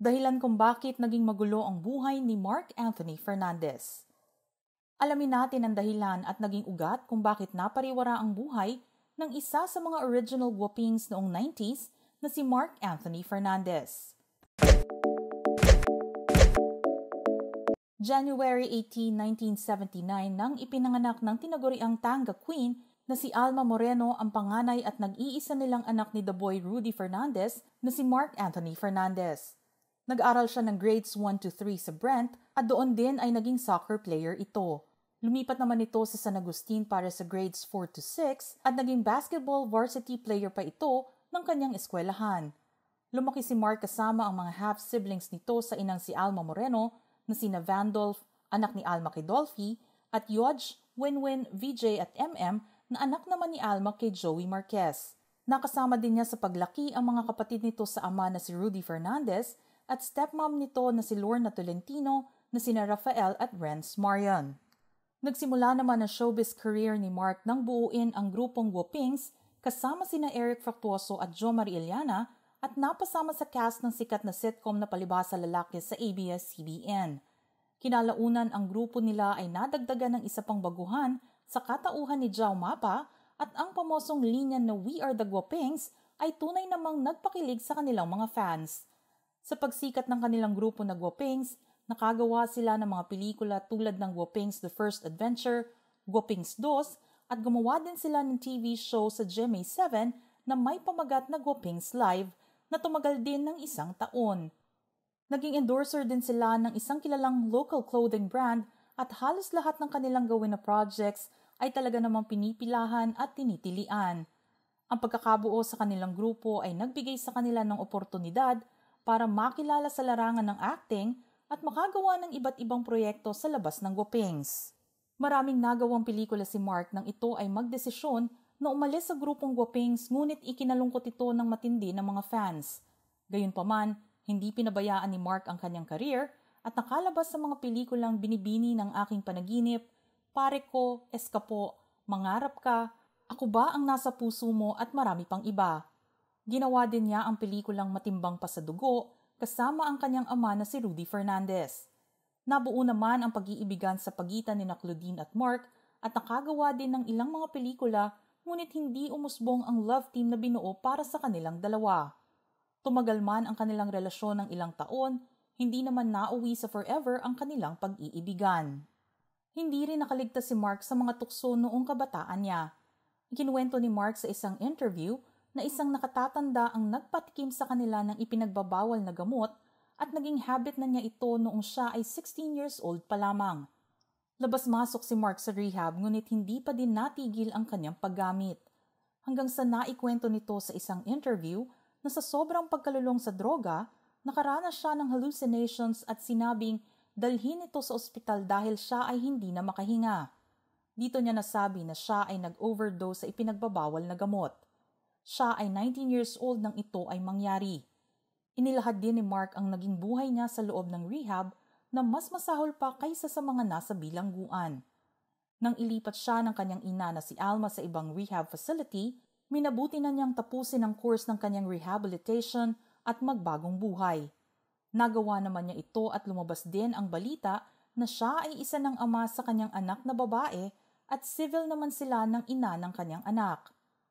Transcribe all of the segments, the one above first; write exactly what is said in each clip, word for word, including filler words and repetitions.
dahilan kung bakit naging magulo ang buhay ni Mark Anthony Fernandez. Alamin natin ang dahilan at naging ugat kung bakit napariwara ang buhay ng isa sa mga original guwapings noong nineties na si Mark Anthony Fernandez. January eighteenth, nineteen seventy-nine nang ipinanganak ng tinaguriang Tanga Queen na si Alma Moreno ang panganay at nag-iisa nilang anak ni the boy Rudy Fernandez na si Mark Anthony Fernandez. Nag-aral siya ng grades one to three sa Brent at doon din ay naging soccer player ito. Lumipat naman ito sa San Agustin para sa grades four to six at naging basketball varsity player pa ito ng kanyang eskwelahan. Lumaki si Mark kasama ang mga half-siblings nito sa inang si Alma Moreno na sina Vandolph, anak ni Alma kay Dolphy, at Yodge, Winwin, V J at M M na anak naman ni Alma kay Joey Marquez. Nakasama din niya sa paglaki ang mga kapatid nito sa ama na si Rudy Fernandez at stepmom nito na si Lorna Tolentino na sina Rafael at Renz Marion. Nagsimula naman ang showbiz career ni Mark nang buuin ang grupong Guwapings kasama sina Eric Fructuoso at Jo Marie Iliana at napasama sa cast ng sikat na sitcom na Palibhasa Lalaki sa A B S C B N. Kinalaunan ang grupo nila ay nadagdagan ng isa pang baguhan sa katauhan ni Jao Mapa at ang pamosong linya na We Are the Guwapings ay tunay namang nagpakilig sa kanilang mga fans. Sa pagsikat ng kanilang grupo na Guwapings, nakagawa sila ng mga pelikula tulad ng Guwapings The First Adventure, Guwapings two, at gumawa din sila ng T V show sa G M A seven na may pamagat na Guwapings Live na tumagal din ng isang taon. Naging endorser din sila ng isang kilalang local clothing brand at halos lahat ng kanilang gawin na projects ay talaga namang pinipilahan at tinitilian. Ang pagkakabuo sa kanilang grupo ay nagbigay sa kanila ng oportunidad para makilala sa larangan ng acting at makagawa ng iba't ibang proyekto sa labas ng Guwapings. Maraming nagawang pelikula si Mark nang ito ay magdesisyon na umalis sa grupong Guwapings ngunit ikinalungkot ito ng matindi ng mga fans. Gayunpaman, hindi pinabayaan ni Mark ang kanyang career at nakalabas sa mga pelikulang Binibini ng Aking Panaginip, Pare Ko, Eskapo, Mangarap Ka, Ako Ba ang Nasa Puso Mo at marami pang iba. Ginawa din niya ang pelikulang Matimbang Pa sa Dugo kasama ang kanyang ama na si Rudy Fernandez. Nabuo naman ang pag-iibigan sa pagitan ni Claudine at Mark at nakagawa din ng ilang mga pelikula ngunit hindi umusbong ang love team na binuo para sa kanilang dalawa. Tumagal man ang kanilang relasyon ng ilang taon, hindi naman nauwi sa forever ang kanilang pag-iibigan. Hindi rin nakaligtas si Mark sa mga tukso noong kabataan niya. Ikinuwento ni Mark sa isang interview na isang nakatatanda ang nagpatikim sa kanila ng ipinagbabawal na gamot at naging habit na niya ito noong siya ay sixteen years old pa lamang. Labas-masok si Mark sa rehab ngunit hindi pa din natigil ang kanyang paggamit. Hanggang sa naikwento nito sa isang interview na sa sobrang pagkalulong sa droga, nakaranas siya ng hallucinations at sinabing dalhin ito sa ospital dahil siya ay hindi na makahinga. Dito niya nasabi na siya ay nag-overdose sa ipinagbabawal na gamot. Siya ay nineteen years old nang ito ay mangyari. Inilahad din ni Mark ang naging buhay niya sa loob ng rehab na mas masahol pa kaysa sa mga nasa bilangguan. Nang ilipat siya ng kanyang ina na si Alma sa ibang rehab facility, minabuti na niyang tapusin ang course ng kanyang rehabilitation at magbagong buhay. Nagawa naman niya ito at lumabas din ang balita na siya ay isa ng ama sa kanyang anak na babae at civil naman sila ng ina ng kanyang anak.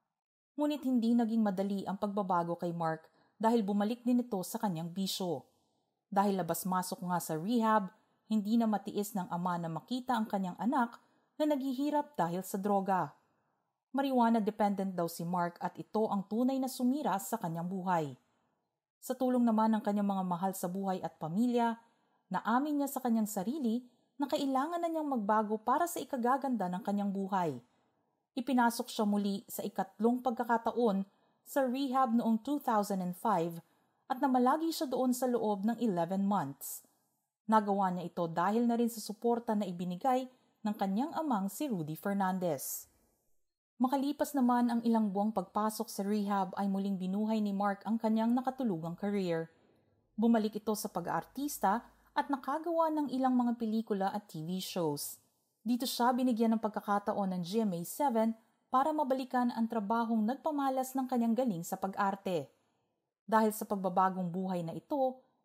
Ngunit hindi naging madali ang pagbabago kay Mark dahil bumalik din ito sa kanyang bisyo. Dahil labas-masok nga sa rehab, hindi na matiis ng ama na makita ang kanyang anak na naghihirap dahil sa droga. Marijuana dependent daw si Mark at ito ang tunay na sumira sa kanyang buhay. Sa tulong naman ng kanyang mga mahal sa buhay at pamilya, naamin niya sa kanyang sarili na kailangan na niyang magbago para sa ikagaganda ng kanyang buhay. Ipinasok siya muli sa ikatlong pagkakataon sa rehab noong two thousand five at namalagi siya doon sa loob ng eleven months. Nagawa niya ito dahil na rin sa suporta na ibinigay ng kanyang amang si Rudy Fernandez. Makalipas naman ang ilang buwang pagpasok sa rehab ay muling binuhay ni Mark ang kanyang nakatulugang career. Bumalik ito sa pag-aartista at nakagawa ng ilang mga pelikula at T V shows. Dito siya binigyan ng pagkakataon ng G M A seven para mabalikan ang trabahong nagpamalas ng kanyang galing sa pag-arte. Dahil sa pagbabagong buhay na ito,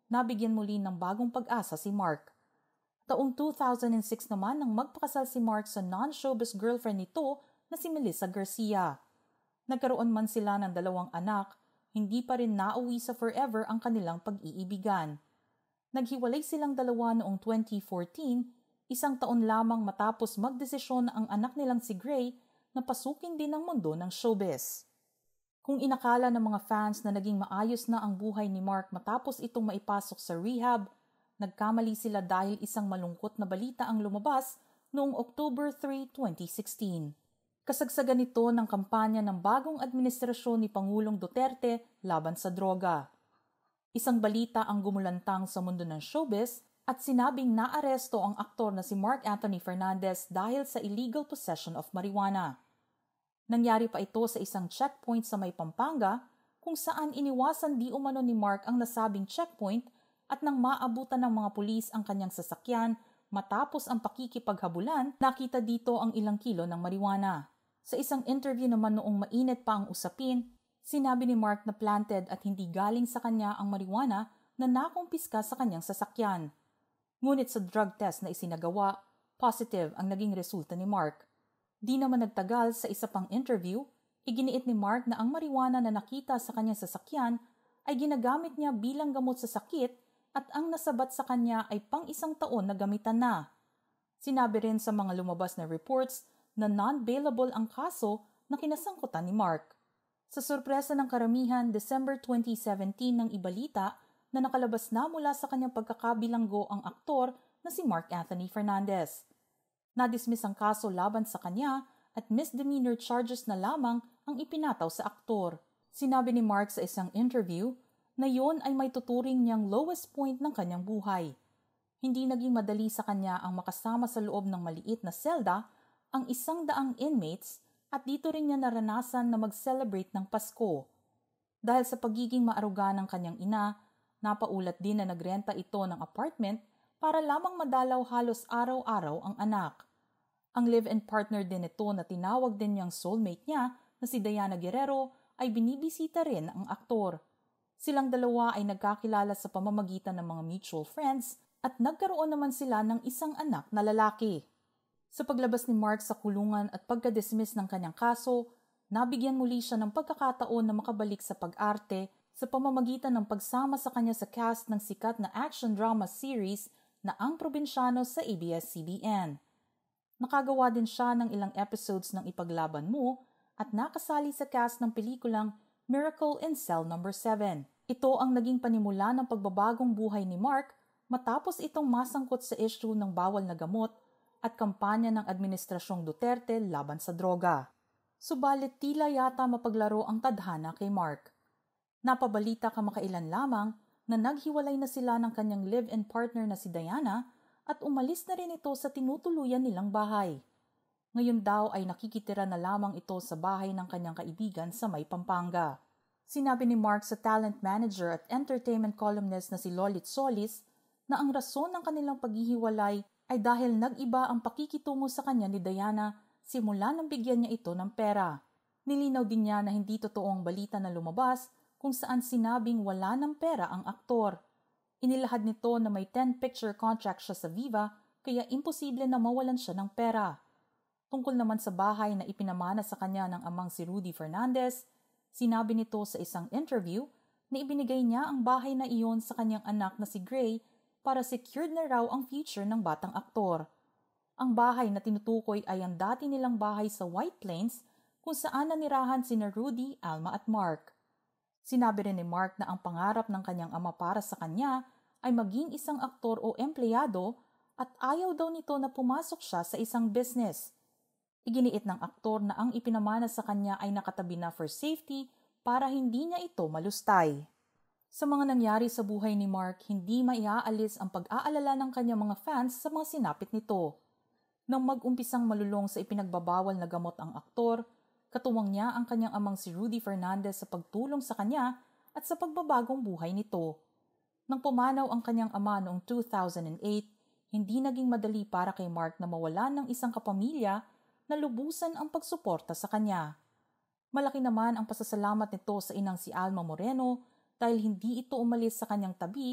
nabigyan muli ng bagong pag-asa si Mark. Taong two thousand six naman nang magpakasal si Mark sa non-showbiz girlfriend nito na si Melissa Garcia. Nagkaroon man sila ng dalawang anak, hindi pa rin nauwi sa forever ang kanilang pag-iibigan. Naghiwalay silang dalawa noong twenty fourteen, isang taon lamang matapos magdesisyon ang anak nilang si Gray na pasukin din ang mundo ng showbiz. Kung inakala ng mga fans na naging maayos na ang buhay ni Mark matapos itong maipasok sa rehab, nagkamali sila dahil isang malungkot na balita ang lumabas noong October third, twenty sixteen. Kasagsagan nito ng kampanya ng bagong administrasyon ni Pangulong Duterte laban sa droga. Isang balita ang gumulantang sa mundo ng showbiz at sinabing naaresto ang aktor na si Mark Anthony Fernandez dahil sa illegal possession of marijuana. Nangyari pa ito sa isang checkpoint sa may Pampanga kung saan iniwasan di umano ni Mark ang nasabing checkpoint at nang maabutan ng mga pulis ang kanyang sasakyan matapos ang pakikipaghabulan, nakita dito ang ilang kilo ng marijuana. Sa isang interview naman noong mainit pa ang usapin, sinabi ni Mark na planted at hindi galing sa kanya ang marijuana na nakumpiska sa kanyang sasakyan. Ngunit sa drug test na isinagawa, positive ang naging resulta ni Mark. Di naman nagtagal sa isa pang interview, iginiit ni Mark na ang marijuana na nakita sa kanyang sasakyan ay ginagamit niya bilang gamot sa sakit at ang nasabat sa kanya ay pang isang taon na gamitan na. Sinabi rin sa mga lumabas na reports na non-bailable ang kaso na kinasangkutan ni Mark. Sa sorpresa ng karamihan, December twenty seventeen nang ibalita na nakalabas na mula sa kanyang pagkakabilanggo ang aktor na si Mark Anthony Fernandez. Nadismiss ang kaso laban sa kanya at misdemeanor charges na lamang ang ipinataw sa aktor. Sinabi ni Mark sa isang interview na yon ay may tuturing niyang lowest point ng kanyang buhay. Hindi naging madali sa kanya ang makasama sa loob ng maliit na selda ang isang daang inmates at dito rin niya naranasan na mag-celebrate ng Pasko. Dahil sa pagiging maaruga ng kanyang ina, napaulat din na nagrenta ito ng apartment para lamang madalaw halos araw-araw ang anak. Ang live-in partner din ito na tinawag din niyang soulmate niya na si Diana Guerrero ay binibisita rin ang aktor. Silang dalawa ay nagkakilala sa pamamagitan ng mga mutual friends at nagkaroon naman sila ng isang anak na lalaki. Sa paglabas ni Mark sa kulungan at pagka-dismiss ng kanyang kaso, nabigyan muli siya ng pagkakataon na makabalik sa pag-arte sa pamamagitan ng pagsama sa kanya sa cast ng sikat na action drama series na Ang Probinsyano sa A B S C B N. Nakagawa din siya ng ilang episodes ng Ipaglaban Mo at nakasali sa cast ng pelikulang Miracle in Cell number seven. Ito ang naging panimula ng pagbabagong buhay ni Mark matapos itong masangkot sa issue ng bawal na gamot at kampanya ng Administrasyong Duterte laban sa droga. Subalit tila yata mapaglaro ang tadhana kay Mark. Napabalita kamakailan lamang na naghiwalay na sila ng kanyang live-in partner na si Diana at umalis na rin ito sa tinutuluyan nilang bahay. Ngayon daw ay nakikitira na lamang ito sa bahay ng kanyang kaibigan sa may Pampanga. Sinabi ni Mark sa talent manager at entertainment columnist na si Lolit Solis na ang rason ng kanilang paghihiwalay ay dahil nag-iba ang pakikitungo sa kanya ni Diana simula nang bigyan niya ito ng pera. Nilinaw din niya na hindi totoo ang balita na lumabas kung saan sinabing wala ng pera ang aktor. Inilahad nito na may ten-picture contract siya sa Viva kaya imposible na mawalan siya ng pera. Tungkol naman sa bahay na ipinamana sa kanya ng amang si Rudy Fernandez, sinabi nito sa isang interview na ibinigay niya ang bahay na iyon sa kanyang anak na si Gray para secured na raw ang future ng batang aktor. Ang bahay na tinutukoy ay ang dati nilang bahay sa White Plains kung saan nanirahan sina Rudy, Alma at Mark. Sinabi rin ni Mark na ang pangarap ng kanyang ama para sa kanya ay maging isang aktor o empleyado at ayaw daw nito na pumasok siya sa isang business. Iginiit ng aktor na ang ipinamana sa kanya ay nakatabi na for safety para hindi niya ito malustay. Sa mga nangyari sa buhay ni Mark, hindi maiaalis ang pag-aalala ng kanyang mga fans sa mga sinapit nito. Nang mag-umpisang malulong sa ipinagbabawal na gamot ang aktor, katuwang niya ang kanyang amang si Rudy Fernandez sa pagtulong sa kanya at sa pagbabagong buhay nito. Nang pumanaw ang kanyang ama noong two thousand eight, hindi naging madali para kay Mark na mawalan ng isang kapamilya na lubusan ang pagsuporta sa kanya. Malaki naman ang pasasalamat nito sa inang si Alma Moreno dahil hindi ito umalis sa kanyang tabi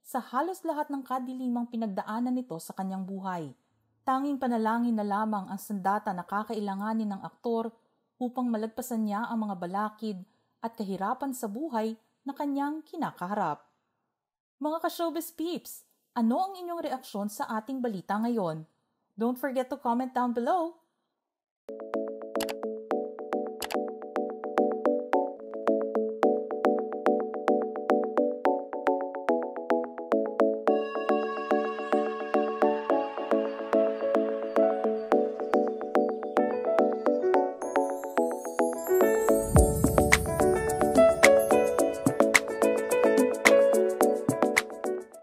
sa halos lahat ng kadilimang pinagdaanan nito sa kanyang buhay. Tanging panalangin na lamang ang sandata na kakailanganin ng aktor upang malagpasan niya ang mga balakid at kahirapan sa buhay na kanyang kinakaharap. Mga ka-showbiz peeps, ano ang inyong reaksyon sa ating balita ngayon? Don't forget to comment down below!